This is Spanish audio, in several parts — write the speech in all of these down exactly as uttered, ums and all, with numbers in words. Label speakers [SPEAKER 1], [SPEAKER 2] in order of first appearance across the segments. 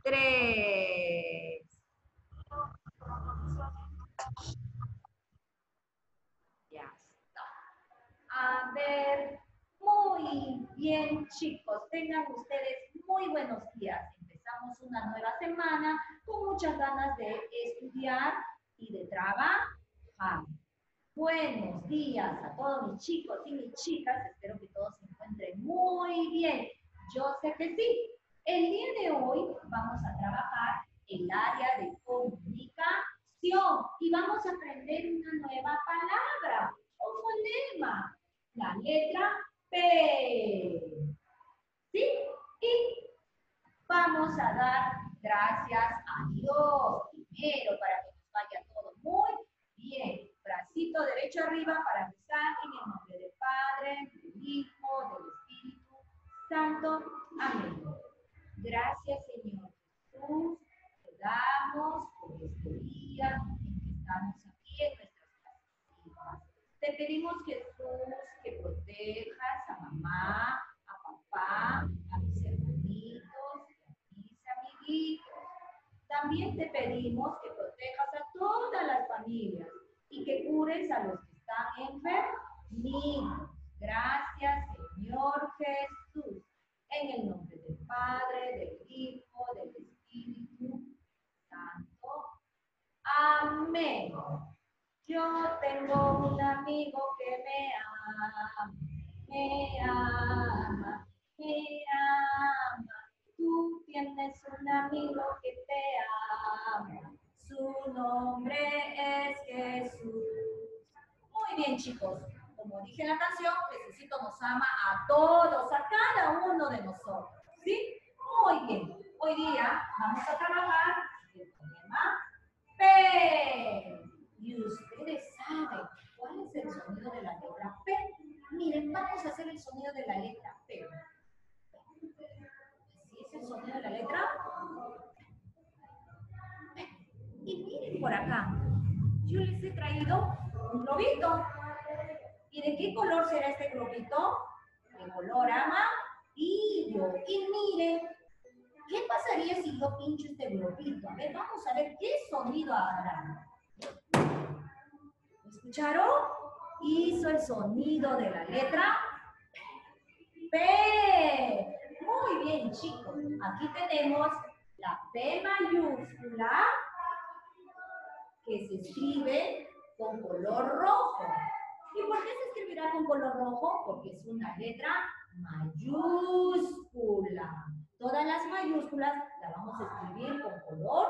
[SPEAKER 1] tres. Ya está. A ver, muy bien, chicos. Tengan ustedes muy buenos días. Empezamos una nueva semana con muchas ganas de estudiar y de trabajar. Buenos días a todos mis chicos y mis chicas. Espero que todos se encuentren muy bien. Yo sé que sí. El día de hoy vamos a trabajar el área de comunicación y vamos a aprender una nueva palabra, un fonema, la letra P. ¿Sí? Y vamos a dar gracias a Dios primero para que nos vaya todo muy bien. Bracito derecho arriba para empezar en el nombre del Padre, del Hijo, del Espíritu Santo. Amén. Gracias, Señor Jesús. Te damos por este día en que estamos aquí en nuestras casas. Te pedimos, Jesús, que protejas a mamá, a papá, a mis hermanitos, a mis amiguitos. También te pedimos que protejas a todas las familias y que cures a los que están enfermos. Gracias, Señor Jesús. En el nombre del Padre, del Hijo, del Espíritu Santo. Amén. Yo tengo un amigo que me ama, me ama, me ama. Tú tienes un amigo que te ama. Su nombre es Jesús. Muy bien, chicos. Como dije en la canción, Jesucito nos ama a todos, a cada uno de nosotros. ¿Sí? Muy bien. Hoy día vamos a trabajar el fonema P. Y ustedes saben cuál es el sonido de la letra P. Miren, vamos a hacer el sonido de la letra P. ¿Sí es el sonido de la letra? Y miren por acá, yo les he traído un globito. ¿Y de qué color será este globito? De color amarillo. Y miren, ¿qué pasaría si yo pincho este globito? A ver, vamos a ver qué sonido hará. ¿Escucharon? Hizo el sonido de la letra P. Muy bien, chicos. Aquí tenemos la P mayúscula que se escribe con color rojo. ¿Y por qué se escribirá con color rojo? Porque es una letra mayúscula. Todas las mayúsculas las vamos a escribir con color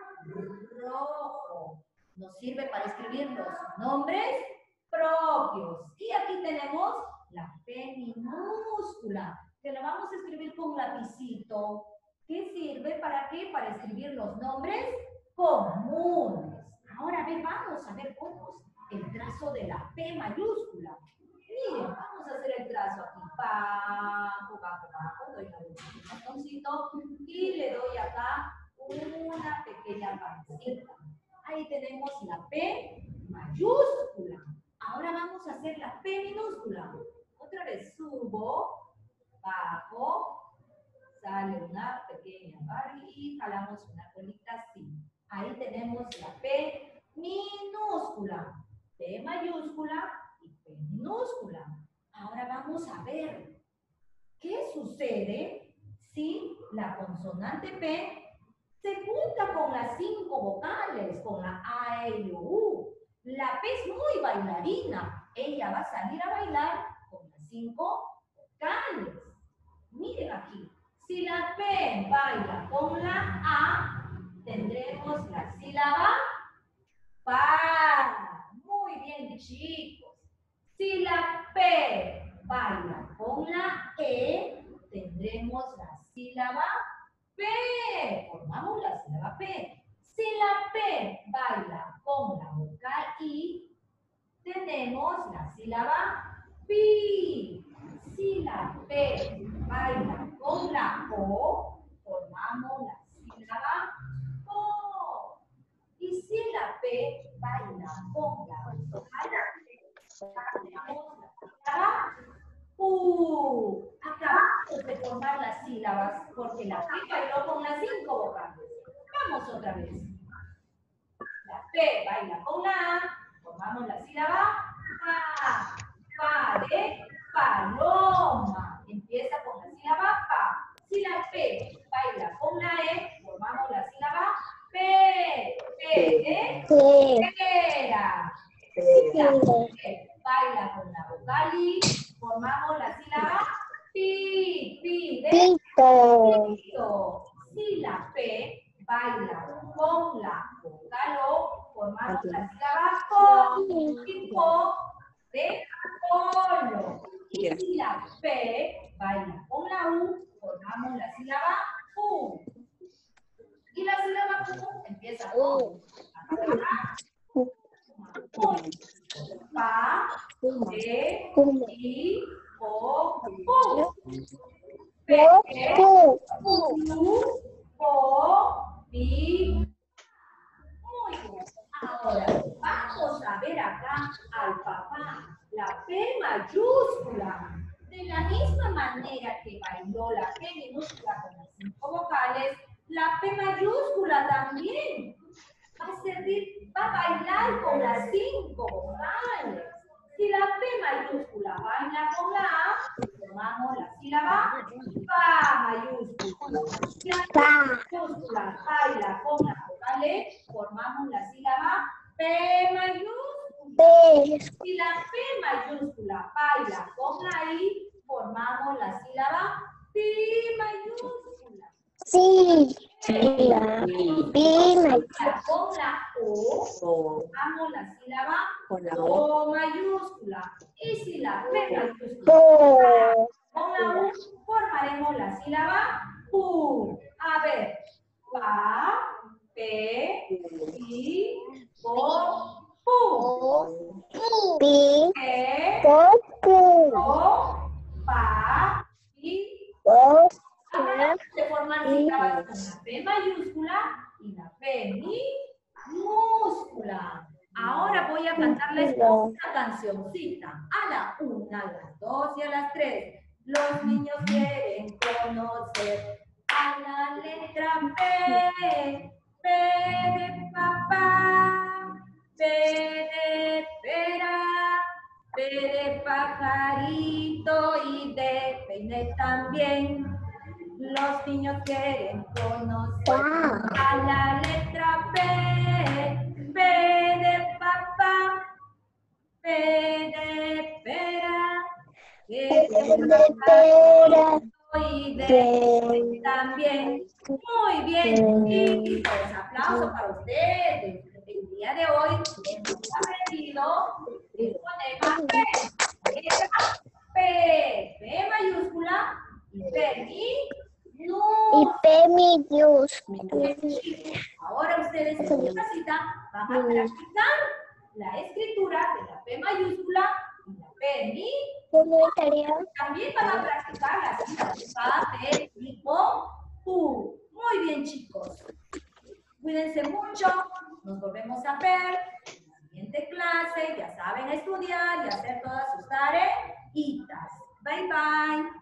[SPEAKER 1] rojo. Nos sirve para escribir los nombres propios. Y aquí tenemos la P minúscula, que la vamos a escribir con lapicito. ¿Qué sirve? ¿Para qué? Para escribir los nombres comunes. Ahora, a ver, vamos a ver cómo es el trazo de la P mayúscula. Miren, vamos a hacer el trazo aquí. Bajo, bajo, bajo. Doy un bastoncito y le doy acá una pequeña pancita. Ahí tenemos la P mayúscula. Ahora vamos a hacer la P minúscula. Otra vez subo, bajo, sale una pequeña barra y jalamos una colita así. Ahí tenemos la P minúscula, P mayúscula y P minúscula. Ahora vamos a ver qué sucede si la consonante P se junta con las cinco vocales, con la A, E, I, O, U. La P es muy bailarina. Ella va a salir a bailar con las cinco vocales. Miren aquí. Si la P baila con la A, tendremos la sílaba pa. Muy bien, chicos. Si la P baila con la E, tendremos la sílaba P. Formamos la sílaba P. Si la P baila con la vocal I, tenemos la sílaba pi. Si la P baila con la O, formamos la sílaba O. Y si la P baila con la vocal, formamos la sílaba U. Acá de formar las sílabas, porque la P bailó con las cinco vocales. Vamos otra vez. La P baila con la A, formamos la sílaba pa. Pa de paloma. Empieza con la sílaba pa. Si la P baila con la E, formamos la sílaba P. P de pera. Si la P baila con la vocal I, formamos la sílaba pi. Pi de pito. Si la P baila con la vocal O, formamos la sílaba po. Po de polo. Y si la P baila con la U, formamos la sílaba U. Y la sílaba U empieza con pa, pe, i, o, pu. Pe, u, po, pi. Muy bien. Ahora vamos a ver acá al papá. La P mayúscula. De la misma manera que bailó la P minúscula con las cinco vocales, la P mayúscula también va a servir, va a bailar con las cinco vocales. Si la P mayúscula baila con la A, formamos la sílaba pa mayúscula. Si la P mayúscula baila con la vocal E, formamos la sílaba P mayúscula. Si la P mayúscula baila con la I, formamos la sílaba Pi mayúscula.
[SPEAKER 2] Sí, sí, la Pi mayúscula.
[SPEAKER 1] Con la O, formamos la sílaba O mayúscula. Y si la P mayúscula con la U, formaremos la sílaba U. A ver, pa, pe, pi, po, pu.
[SPEAKER 2] Pi,
[SPEAKER 1] Pe,
[SPEAKER 2] po, pu.
[SPEAKER 1] po, pa, pi.
[SPEAKER 2] Po,
[SPEAKER 1] Ahora se forman sílabas con la P mayúscula y la P minúscula. Ahora voy a cantarles una cancioncita. A la una, a las dos y a las tres. Los niños quieren conocer a la letra P. P de papá, P de pera, P de pajarito y de peine también. Los niños quieren conocer a la letra P. P de papá, P de pera, P de pajarito y de peine también. Muy bien, chicos. Aplausos para ustedes. El día de hoy hemos aprendido el fonema P. P, P mayúscula y P minúscula.
[SPEAKER 2] y P minúscula.
[SPEAKER 1] Ahora ustedes en su casita van a practicar la escritura de la P mayúscula y la P minúscula. También van a practicar las sílabas pa, pe, pi, po, pu. Muy bien, chicos. Cuídense mucho. Nos volvemos a ver en la siguiente clase. Ya saben estudiar y hacer todas sus tareitas. Bye, bye.